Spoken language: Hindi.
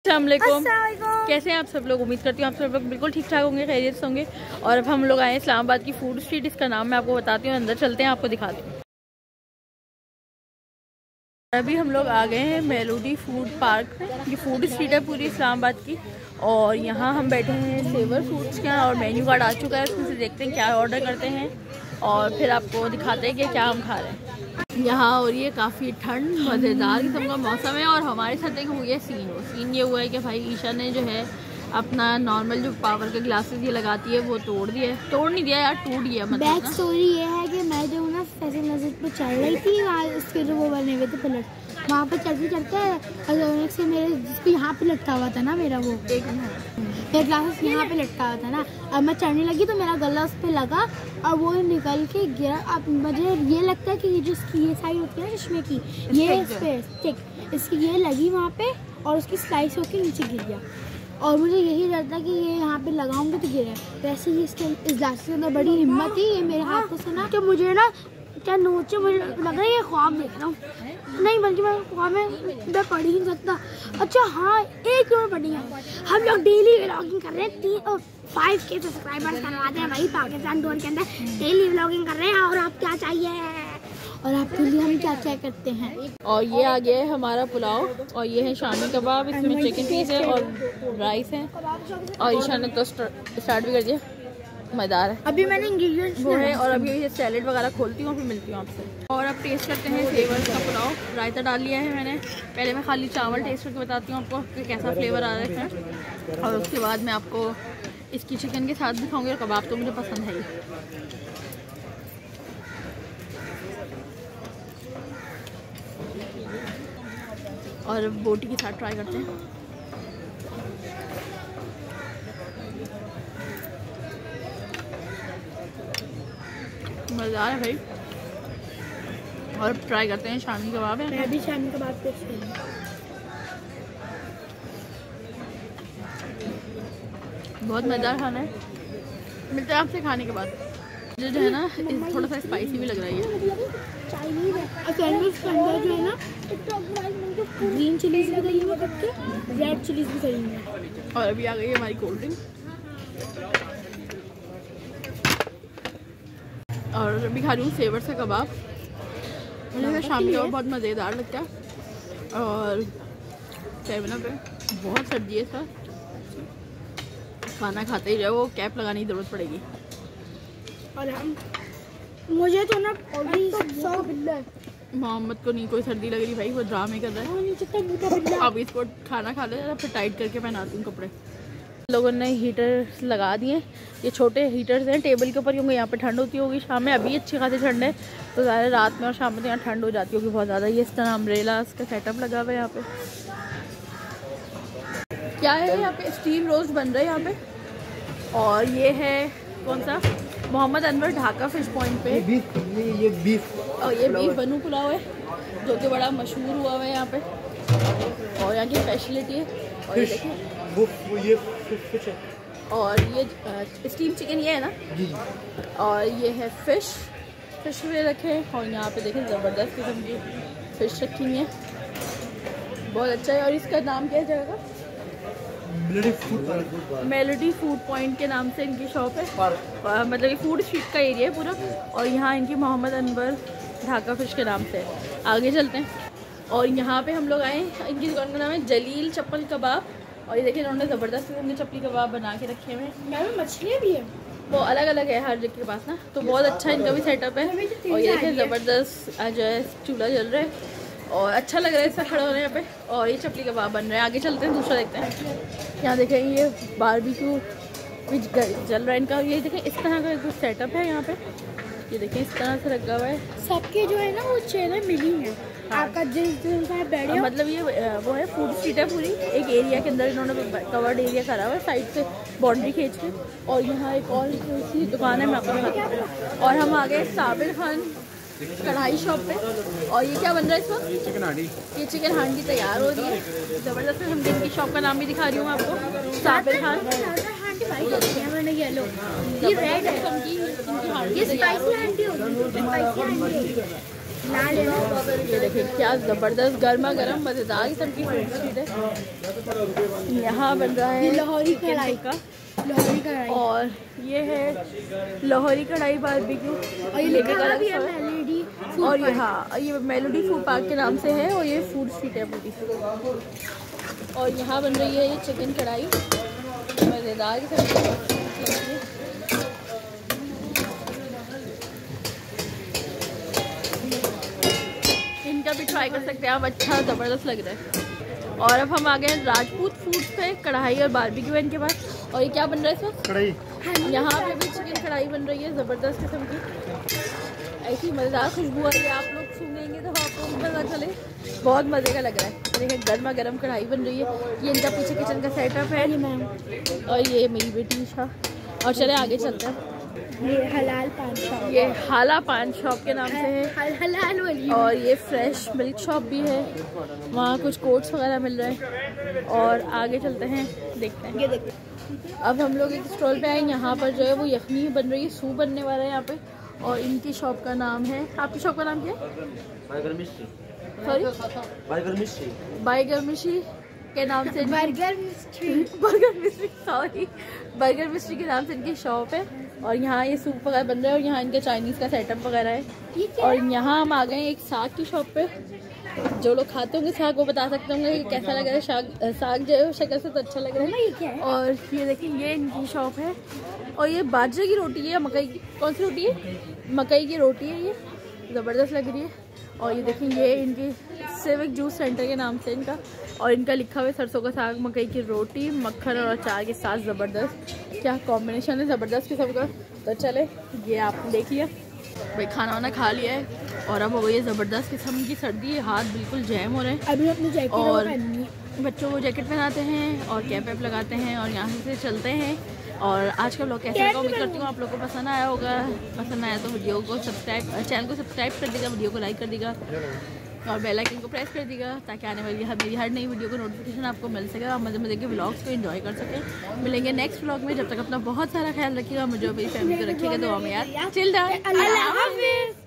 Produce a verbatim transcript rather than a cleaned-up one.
अस्सलाम वालेकुम, कैसे हैं आप सब लोग। उम्मीद करती हूँ आप सब लोग बिल्कुल ठीक ठाक होंगे, खैरियत से होंगे। और अब हम लोग आए इस्लामाबाद की फूड स्ट्रीट, इसका नाम मैं आपको बताती हूँ। अंदर चलते हैं, आपको दिखाती हूँ। अभी हम लोग आ गए हैं मेलोडी फूड पार्क में। ये फूड स्ट्रीट है पूरी इस्लामाबाद की। और यहाँ हम बैठे हैं सेवर फूड्स के यहाँ, और मेन्यू कार्ड आ चुका है, उसमें से देखते हैं क्या ऑर्डर करते हैं और फिर आपको दिखाते हैं कि क्या हम खा रहे हैं यहाँ। और ये काफ़ी ठंड मज़ेदार किस्म का मौसम है। और हमारे साथ एक हुई है सीन वो सीन ये हुआ है कि भाई ईशा ने जो है अपना नॉर्मल जो पावर के ग्लासेस ये लगाती है वो तोड़ दिया है। तोड़ नहीं दिया यार, टूट गया। मतलब बैक स्टोरी ये है कि मैं जो ना फैसल मस्जिद पे चल रही थी, वहाँ उसके जो वो बने हुए थे पिलर, वहाँ पे चलते चलते अचानक से मेरे जिसको यहाँ पे लटका हुआ था ना, मेरा वो एक मेरा ग्लासेस यहाँ पे लटका हुआ था ना, अब मैं चढ़ने लगी तो मेरा गला उस पर लगा और वो निकल के गिरा। अब मुझे ये लगता है कि ये जो इसकी ये साइड होती है ना चश्मे की, ये इस पे स्टिक इसकी ये लगी वहाँ पे और उसकी स्लाइस होकर नीचे गिर गया। और मुझे यही डर था कि ये यहाँ पे लगाऊंगी तो गिरे। वैसे ही इसके इस ग्लास के अंदर बड़ी हिम्मत थी, ये मेरे हाथों से ना तो मुझे ना क्या नोचे, मुझे लग रहा है ये ख्वाब देख रहा हूँ, नहीं बल्कि मैं ख्वाब में मैं पढ़ ही नहीं सकता। अच्छा हाँ, एक क्यों पढ़ी है। हम लोग डेली व्लॉगिंग कर रहे हैं, तीन और फाइव के सब्सक्राइबर्स करवाते हैं भाई पाकिस्तान टूर के अंदर, डेली व्लॉगिंग कर रहे हैं। और आप क्या चाहिए और आपके लिए हम क्या क्या करते हैं। और ये आ गया है हमारा पुलाव, और ये है शामी कबाब, इसमें चिकन पीस है और राइस है। और ईशा ने तो स्टार्ट भी कर दिया, मज़ेदार है। अभी मैंने इंग्रेडिएंट्स वो है, और अभी ये सैलेड वगैरह खोलती हूँ, फिर मिलती हूँ आपसे। और अब टेस्ट करते हैं फ्लेवर्स का पुलाव। रायता डाल लिया है मैंने, पहले मैं खाली चावल टेस्ट करके बताती हूँ आपको कि कैसा फ्लेवर आ रहा है। और उसके बाद मैं आपको इसकी चिकन के साथ दिखाऊँगी, और कबाब तो मुझे पसंद है ही। और बोटी के साथ ट्राई करते हैं। मज़ेदार है भाई। और ट्राई करते हैं शामी कबाब है। मैं भी शामी कबाब टेस्ट करूँगी। बहुत मज़ेदार खाना है। मिलते हैं आपसे खाने के बाद। जो जो है ना थोड़ा सा स्पाइसी भी लग रहा है। चाइनीज है सैंडविच के अंदर जो है ना ग्रीन चिलीज भी डली हुई है, रेड चिलीज भी डली हुई है। और अभी आ गई है हमारी कोल्ड ड्रिंक। और अभी खा रही हूँ सेवर से कबाब। मुझे शामी कबाब बहुत मज़ेदार लगता है। और सेवन अप है, बहुत सर्दी है सर, खाना खाते ही जाओ, वो कैप लगाने की ज़रूरत पड़ेगी। और हम मुझे तो ना मोहम्मद को नहीं कोई सर्दी लग रही भाई, वो ड्रामे कर रहा है। अब इसको खाना खा ले, फिर टाइट करके पहनाती हूँ कपड़े। लोगों ने हीटर लगा दिए, ये छोटे हीटर्स हैं टेबल के ऊपर, क्योंकि यहाँ पे ठंड होती होगी शाम में। अभी अच्छी खासी ठंड है, तो ज़्यादा रात में और शाम में तो यहाँ ठंड हो जाती होगी बहुत ज़्यादा। ये इस तरह अम्ब्रेला का सेटअप लगा हुआ है यहाँ पे। क्या है यहाँ पे, स्टीम रोस्ट बन रहा है यहाँ पे। और ये है कौन सा, मोहम्मद अनवर ढाका फिश पॉइंट पे। ये बीफ, ये, ये बीफ और ये बीफ बनू पुलाव है, जो कि बड़ा मशहूर हुआ हुआ है यहाँ पे, और यहाँ की स्पेशलिटी है। और ये देखिए वो, वो ये फिश है। और ये स्टीम चिकन ये है ना जी। और ये है फिश फिश भी रखे हैं। और यहाँ पे देखें ज़बरदस्त किस्म की फिश रखी हुई है, बहुत अच्छा है। और इसका नाम क्या है जगह का, मेलोडी फूड पॉइंट के नाम से इनकी शॉप है। आ, मतलब ये फूड स्ट्रीट का एरिया है पूरा, और यहाँ इनकी मोहम्मद अनवर ढाका फिश के नाम से। आगे चलते हैं। और यहाँ पे हम लोग आए, इनकी दुकान का नाम है जलील चप्पल कबाब। और ये देखिए इन्होंने ज़बरदस्त किस्म के चपली कबाब बना के रखे हुए हैं। मैम मछलियाँ भी है, वो अलग अलग है हर जगह के पास ना, तो बहुत अच्छा इनका भी सेटअप है। और ये देखिए ज़बरदस्त जो है चूल्हा जल रहा है, और अच्छा लग रहा है इसका खड़ा होने यहाँ पे। और ये चपली कबाब बन रहे हैं। आगे चलते हैं, दूसरा देखते हैं। यहाँ देखें ये बारबेक्यू भी जल रहा है इनका। ये देखें इस तरह का कुछ सेटअप है यहाँ पे, ये देखें इस तरह से रखा हुआ है। सबके जो है ना वो चेहरे मिली है। आपका जिस दिन का बैठ मतलब ये वो है फूड स्ट्रीट है पूरी, एक एरिया के अंदर इन्होंने कवर्ड एरिया करा हुआ है साइड से बाउंड्री खींच के। और यहाँ एक और सी दुकान है, मैं आपको बताती हूँ। और हम आ गए साबिर खान कढ़ाई शॉप पे। और ये क्या बन रहा है इस वक्त, चिकन हांडी। ये चिकन हांडी तैयार हो रही है ज़बरदस्त। हम इनकी शॉप का नाम भी दिखा रही हूँ आपको, साबिर खान। मैंने येलो, ये रेड है, इनकी हांडी ये स्पाइसी हांडी होगी, स्पाइसी हांडी। लाल है ना। ये देखिए क्या ज़बरदस्त गर्मा गर्म मज़ेदार किस्म की फ्रूट स्ट्रीट है। यहाँ बन रहा है लाहौरी कढ़ाई का लाहौरी कढ़ाई और ये है लाहौरी कढ़ाई बारबेक्यू और ये लिखा भी है मेलोडी फूड और यहाँ ये मेलोडी फूड पार्क के नाम से है और ये फूड स्ट्रीट है पूरी। और यहाँ बन रही है ये चिकन कढ़ाई मज़ेदार किस्म की। इनका भी ट्राई कर सकते हैं आप, अच्छा ज़बरदस्त लग रहा है। और अब हम आ गए हैं राजपूत फूड्स पे, कढ़ाई और बारबेक्यू इनके पास। और ये क्या बन रहा है इसमें? कढ़ाई। यहाँ पे भी चिकन कढ़ाई बन रही है ज़बरदस्त किस्म की, ऐसी मज़ेदार खुशबू आ रही है। आप लोग सुनेंगे तो आपको पता चले, बहुत मज़े का लग रहा है। देखिए गर्मा गर्म कढ़ाई बन रही है। ये इनका पीछे किचन का सेटअप है और ये मेरी बेटी ईशा। और चले आगे चलते हैं। ये हलाल पान शॉप, ये हाला पान शॉप के नाम से है हल, हलाल वाली। और ये फ्रेश मिल्क शॉप भी है, वहाँ कुछ कोट्स वगैरह मिल रहे हैं। और आगे चलते हैं, देखते हैं। ये देखो अब हम लोग एक स्टॉल पे आए, यहाँ पर जो है वो यखनी बन रही है, सूप बनने वाला है यहाँ पे। और इनकी शॉप का नाम है, आपकी शॉप का नाम क्या है? Bigger mystery. Sorry bigger mystery. Bigger mystery के नाम से burger mystery burger mystery sorry burger mystery के नाम से इनकी शॉप है। और यहाँ ये सूप वगैरह बन रहा है और यहाँ इनके चाइनीज़ का सेटअप वगैरह है। और यहाँ हम आ गए एक साग की शॉप पे। जो लोग खाते होंगे साग वो बता सकते होंगे कि कैसा लग रहा है। साग साग जो है शक्ल से तो अच्छा लग रहा है। और ये देखिए ये इनकी शॉप है। और ये बाजरे की रोटी है, मकई की, कौन सी रोटी है? मकई की रोटी है, ये ज़बरदस्त लग रही है। और ये देखिए ये इनकी सिविक जूस सेंटर के नाम से इनका, और इनका लिखा हुआ है सरसों का साग, मकई की रोटी, मक्खन और अचार के साथ। ज़बरदस्त क्या कॉम्बिनेशन है, ज़बरदस्त किस्म का। तो चले ये आप देखिए भाई, खाना वाना खा लिया है और अब हो गई है ज़बरदस्त किस्म की सर्दी, हाथ बिल्कुल जैम हो रहे हैं। अभी अपनी जैकेट और पहननी है। बच्चों को जैकेट पहनाते हैं और कैप वैप लगाते हैं और यहाँ से चलते हैं। और आज का ब्लॉग कैसा लगा उम्मीद करती हूँ आप लोगों को पसंद आया होगा। पसंद आया तो वीडियो को सब्सक्राइब, चैनल को सब्सक्राइब कर देगा, वीडियो को लाइक कर देगा और बेल आइकन को प्रेस कर देगा ताकि आने वाली मेरी हर नई वीडियो को नोटिफिकेशन आपको मिल सके और मज़े मज़े के व्लॉग्स को एंजॉय कर सकें। मिलेंगे नेक्स्ट व्लॉग में, जब तक अपना बहुत सारा ख्याल रखिएगा, मुझे अपनी फैमिली को रखिएगा दुआ में यार। चिल डाउन, अल्लाह हाफिज़।